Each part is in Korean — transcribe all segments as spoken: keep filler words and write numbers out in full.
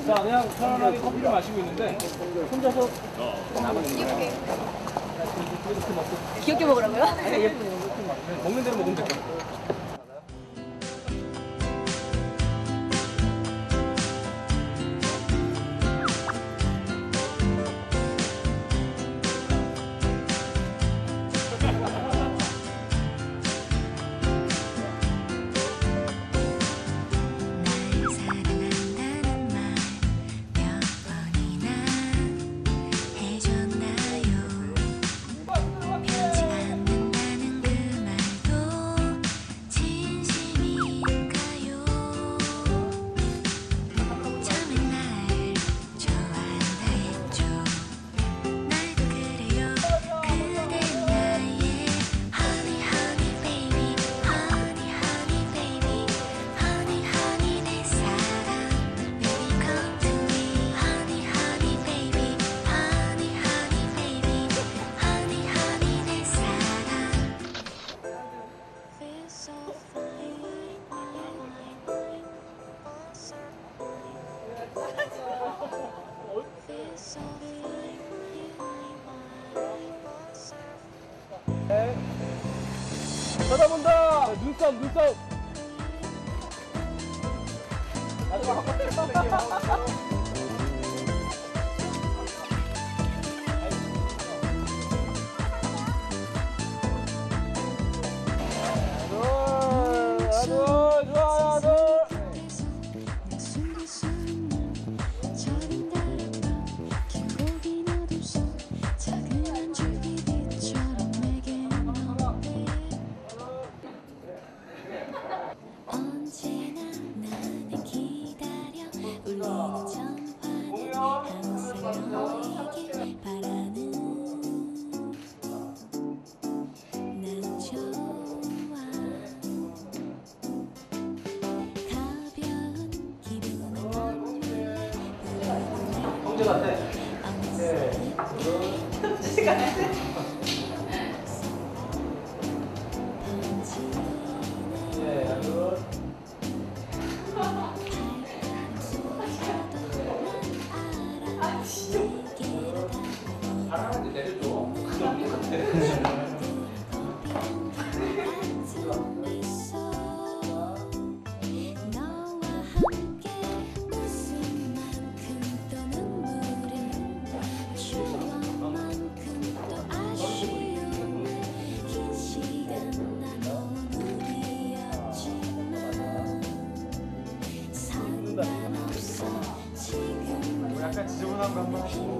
자, 그냥 편안하게 커피를 마시고 있는데 혼자서 남은 귀엽게. 이렇게 먹고. 귀엽게 먹으라고요? 아니, 예쁘게 먹는 대로 먹으면 될 거야. 네. 쳐다본다. 눈썹, 눈썹. 마지막 한번 떼어낼게요. 형제 같아. 네. 시간 안 돼. 네, 아주. 아, 진짜. 바람한테 내려줘. 그럼 똑같아. 약간 지저분한 거 한번 하고.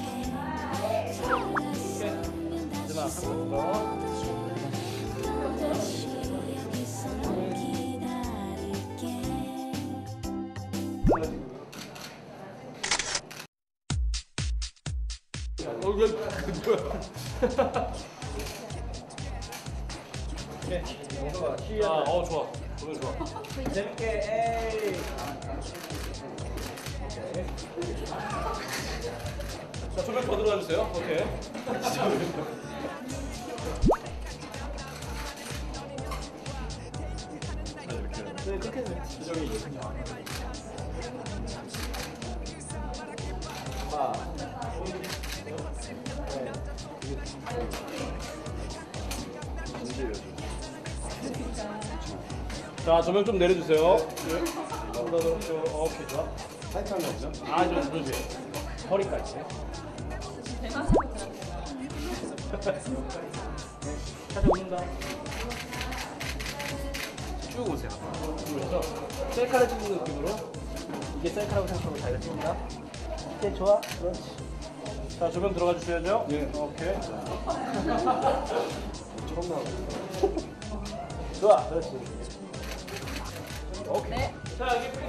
마지막 한 번 더. 어, 이거 뭐야? 오케이. 아, 어, 좋아. 오늘 좋아. 재밌게, 에이. 자, 조명 더 들어가 주세요. 오케이. 네, 그렇게 돼. 조정이. 아. 자, 조명 좀 내려주세요. 네. 더 들어오죠. 오케이, 좋아. 타이트한 거 없죠? 아, 좀 그러지. 허리까지. 살짝 웃는다. 쭉 오세요. 그래서 셀카를 찍는 느낌으로 이게 셀카라고 생각하고 잘 찍는다. 오케이, 좋아. 그렇지. 자, 조명 들어가 주셔야죠. 예. 오케이. 처음 나오고. 좋아. 그렇지. 오케이. 네. 자, 여기